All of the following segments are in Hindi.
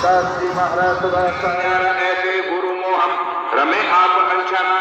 दासी महाराज ऐसे गुरु मोहम रमे आप अंशना।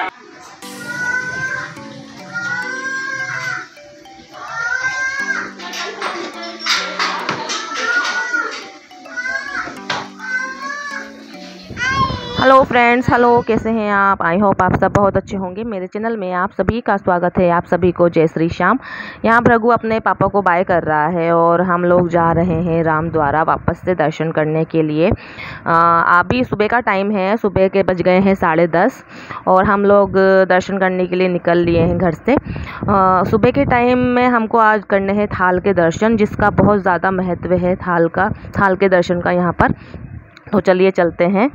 हेलो फ्रेंड्स, हेलो, कैसे हैं आप? आई होप आप सब बहुत अच्छे होंगे। मेरे चैनल में आप सभी का स्वागत है। आप सभी को जय श्री श्याम। यहाँ भृगु अपने पापा को बाय कर रहा है और हम लोग जा रहे हैं रामद्वारा वापस से दर्शन करने के लिए। अभी सुबह का टाइम है, सुबह के बज गए हैं 10:30 और हम लोग दर्शन करने के लिए निकल लिए हैं घर से। सुबह के टाइम में हमको आज करने हैं थाल के दर्शन, जिसका बहुत ज़्यादा महत्व है थाल के दर्शन का यहाँ पर। तो चलिए चलते हैं।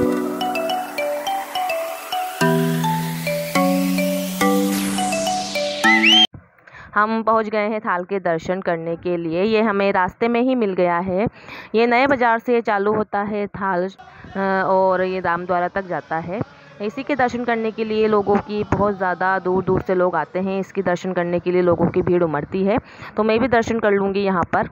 हम पहुंच गए हैं थाल के दर्शन करने के लिए। ये हमें रास्ते में ही मिल गया है। ये नए बाज़ार से चालू होता है थाल और ये रामद्वारा तक जाता है। इसी के दर्शन करने के लिए लोगों की बहुत ज़्यादा दूर दूर से लोग आते हैं। इसकी दर्शन करने के लिए लोगों की भीड़ उमड़ती है। तो मैं भी दर्शन कर लूँगी यहाँ पर।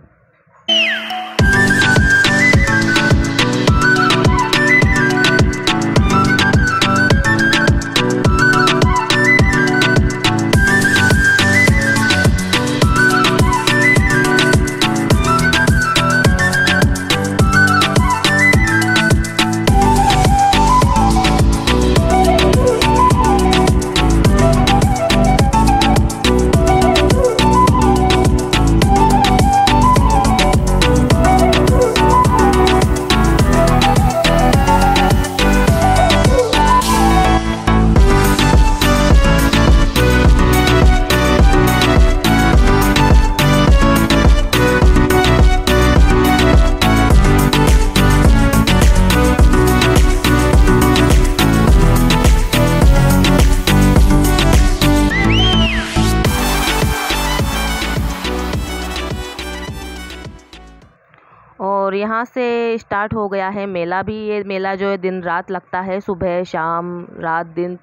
और यहाँ से स्टार्ट हो गया है मेला भी। ये मेला जो है दिन रात लगता है, सुबह शाम रात दिन,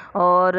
और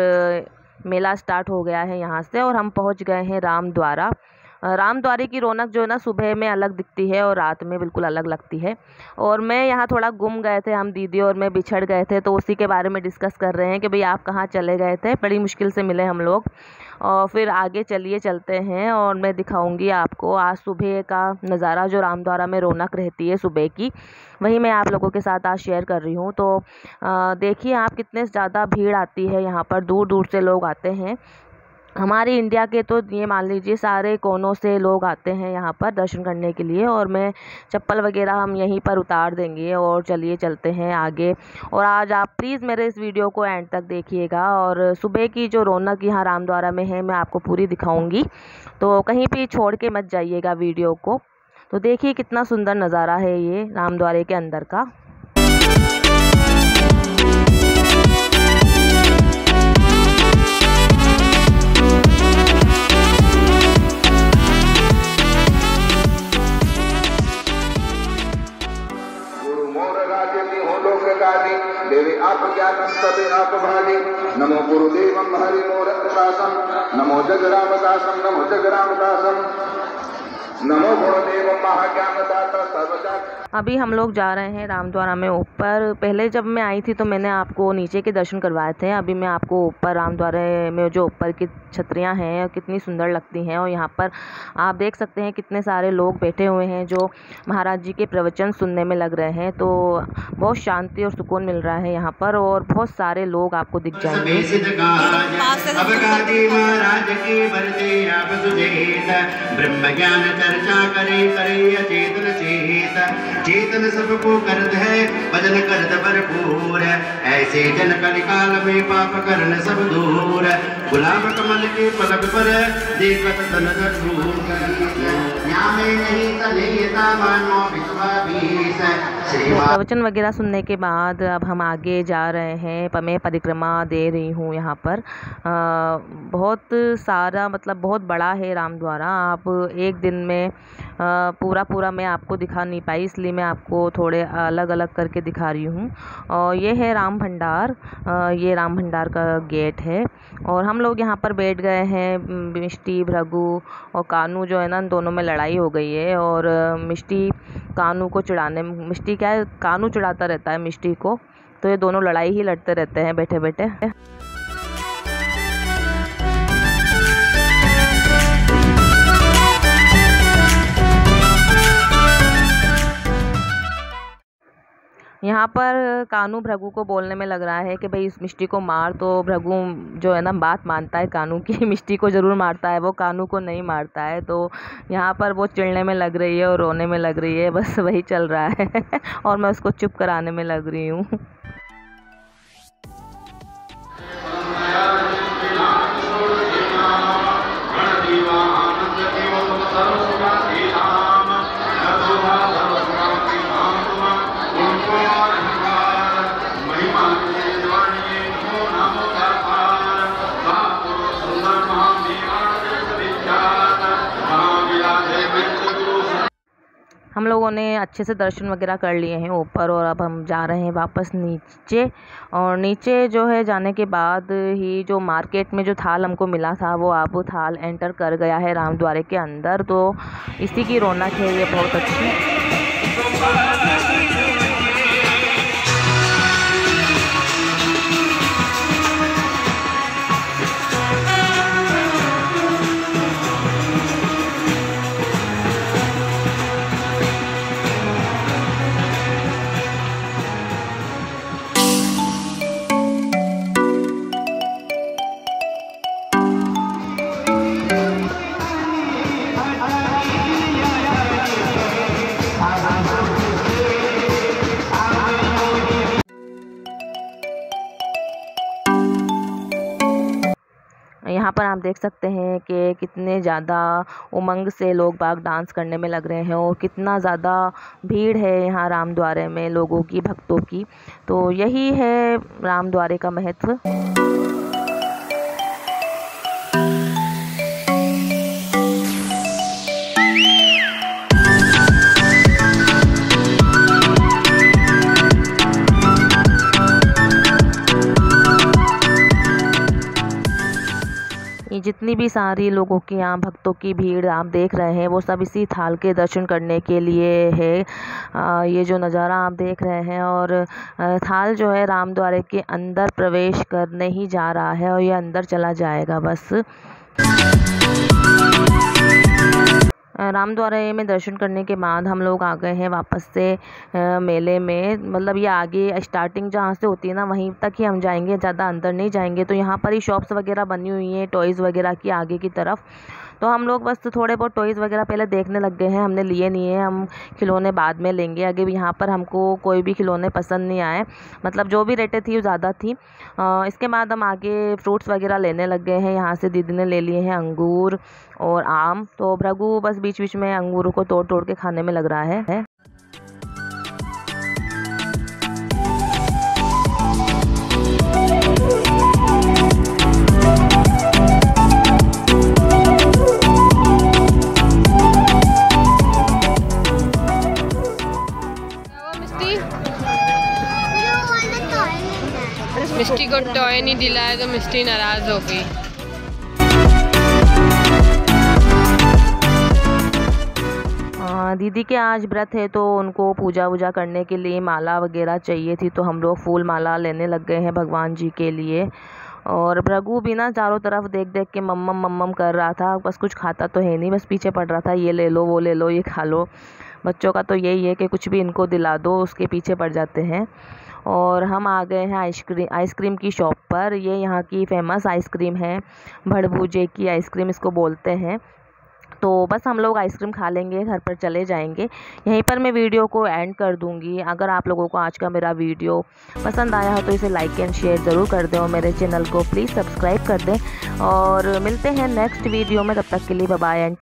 मेला स्टार्ट हो गया है यहाँ से। और हम पहुँच गए हैं रामद्वारा। रामद्वारे की रौनक जो है ना सुबह में अलग दिखती है और रात में बिल्कुल अलग लगती है। और मैं यहाँ थोड़ा गुम गए थे, हम दीदी और मैं बिछड़ गए थे, तो उसी के बारे में डिस्कस कर रहे हैं कि भाई आप कहाँ चले गए थे। बड़ी मुश्किल से मिले हम लोग। और फिर आगे चलते हैं और मैं दिखाऊंगी आपको आज सुबह का नज़ारा, जो रामद्वारा में रौनक रहती है सुबह की, वही मैं आप लोगों के साथ आज शेयर कर रही हूँ। तो देखिए आप कितने ज़्यादा भीड़ आती है यहाँ पर, दूर दूर से लोग आते हैं। हमारे इंडिया के तो ये मान लीजिए सारे कोनों से लोग आते हैं यहाँ पर दर्शन करने के लिए। और मैं चप्पल वगैरह हम यहीं पर उतार देंगे और चलिए चलते हैं आगे। और आज आप प्लीज़ मेरे इस वीडियो को एंड तक देखिएगा और सुबह की जो रौनक यहाँ रामद्वारा में है मैं आपको पूरी दिखाऊंगी। तो कहीं भी छोड़ के मत जाइएगा वीडियो को। तो देखिए कितना सुंदर नज़ारा है ये रामद्वारे के अंदर का। देवे आप ज्ञानम तबे आप भागे। नमो गुरुदेवम हरि मोर प्रकाशम। नमो जगरामदासम। नमो जगरामदासम। नमो गुरुदेवम महाज्ञानदाता सर्वजा। अभी हम लोग जा रहे हैं रामद्वारा में ऊपर। पहले जब मैं आई थी तो मैंने आपको नीचे के दर्शन करवाए थे। अभी मैं आपको ऊपर रामद्वारा में जो ऊपर की छतरियां हैं कितनी सुंदर लगती हैं। और यहाँ पर आप देख सकते हैं कितने सारे लोग बैठे हुए हैं जो महाराज जी के प्रवचन सुनने में लग रहे हैं। तो बहुत शांति और सुकून मिल रहा है यहाँ पर और बहुत सारे लोग आपको दिख जाएंगे। चर्चा करे करे अचेतन चेत चेतन सबको करत है भजन करत भरपूर। ऐसे जन कलिकाल में पाप करन सब दूर। गुलाब कमल के पलक पर देखत तन दूर। प्रवचन वगैरह सुनने के बाद अब हम आगे जा रहे हैं। मैं परिक्रमा दे रही हूँ यहाँ पर। बहुत सारा मतलब बहुत बड़ा है रामद्वारा। आप एक दिन में पूरा मैं आपको दिखा नहीं पाई, इसलिए मैं आपको थोड़े अलग अलग करके दिखा रही हूँ। और ये है राम भंडार। ये राम भंडार का गेट है और हम लोग यहाँ पर बैठ गए हैं। मिष्टी, भृगु और कानू जो है ना, दोनों में लड़ाई हो गई है और मिष्टी कानू को चिढ़ाने, मिष्टी क्या है, कानू चिढ़ाता रहता है मिष्टी को, तो ये दोनों लड़ाई ही लड़ते रहते हैं बैठे बैठे। यहाँ पर कानू भृगु को बोलने में लग रहा है कि भाई इस मिष्टी को मार, तो भृगु जो है ना बात मानता है कानू की, मिष्टी को ज़रूर मारता है, वो कानू को नहीं मारता है। तो यहाँ पर वो चिढ़ने में लग रही है और रोने में लग रही है, बस वही चल रहा है और मैं उसको चुप कराने में लग रही हूँ। हम लोगों ने अच्छे से दर्शन वगैरह कर लिए हैं ऊपर, और अब हम जा रहे हैं वापस नीचे। और नीचे जो है जाने के बाद ही जो मार्केट में जो थाल हमको मिला था, वो अब वो थाल एंटर कर गया है रामद्वारे के अंदर। तो इसी की रौनक है ये बहुत अच्छी। यहाँ पर आप देख सकते हैं कि कितने ज़्यादा उमंग से लोग बाग डांस करने में लग रहे हैं, और कितना ज़्यादा भीड़ है यहाँ रामद्वारे में लोगों की, भक्तों की। तो यही है रामद्वारे का महत्व। जितनी भी सारी लोगों की यहाँ भक्तों की भीड़ आप देख रहे हैं, वो सब इसी थाल के दर्शन करने के लिए है। ये जो नज़ारा आप देख रहे हैं, और थाल जो है रामद्वारे के अंदर प्रवेश करने ही जा रहा है, और ये अंदर चला जाएगा बस। रामद्वारे में दर्शन करने के बाद हम लोग आ गए हैं वापस से मेले में। मतलब ये आगे स्टार्टिंग जहाँ से होती है ना, वहीं तक ही हम जाएंगे, ज़्यादा अंदर नहीं जाएंगे। तो यहाँ पर ही शॉप्स वगैरह बनी हुई हैं टॉयज़ वगैरह की आगे की तरफ। तो हम लोग बस थोड़े बहुत टॉयज़ वगैरह पहले देखने लग गए हैं, हमने लिए नहीं है, हम खिलौने बाद में लेंगे। आगे यहाँ पर हमको कोई भी खिलौने पसंद नहीं आए, मतलब जो भी रेटें थी वो ज़्यादा थी। इसके बाद हम आगे फ्रूट्स वगैरह लेने लग गए हैं। यहाँ से दीदी ने ले लिए हैं अंगूर और आम। तो भृगु बस बीच बीच में अंगूरों को तोड़ तोड़ के खाने में लग रहा है। मिष्टी को टॉय नहीं दिलाया तो मिष्टी नाराज हो गई। दीदी के आज व्रत है, तो उनको पूजा वूजा करने के लिए माला वगैरह चाहिए थी, तो हम लोग फूल माला लेने लग गए हैं भगवान जी के लिए। और भृगु भी ना चारों तरफ देख देख के मम्मम मम्मम कर रहा था, बस कुछ खाता तो है नहीं, बस पीछे पड़ रहा था, ये ले लो वो ले लो ये खा लो। बच्चों का तो यही है कि कुछ भी इनको दिला दो उसके पीछे पड़ जाते हैं। और हम आ गए हैं आइसक्रीम की शॉप पर। ये यहाँ की फेमस आइसक्रीम है, भड़भूजे की आइसक्रीम इसको बोलते हैं। तो बस हम लोग आइसक्रीम खा लेंगे, घर पर चले जाएंगे। यहीं पर मैं वीडियो को एंड कर दूंगी। अगर आप लोगों को आज का मेरा वीडियो पसंद आया हो तो इसे लाइक एंड शेयर ज़रूर कर दें, और मेरे चैनल को प्लीज़ सब्सक्राइब कर दें। और मिलते हैं नेक्स्ट वीडियो में, तब तक के लिए बाय बाय एंड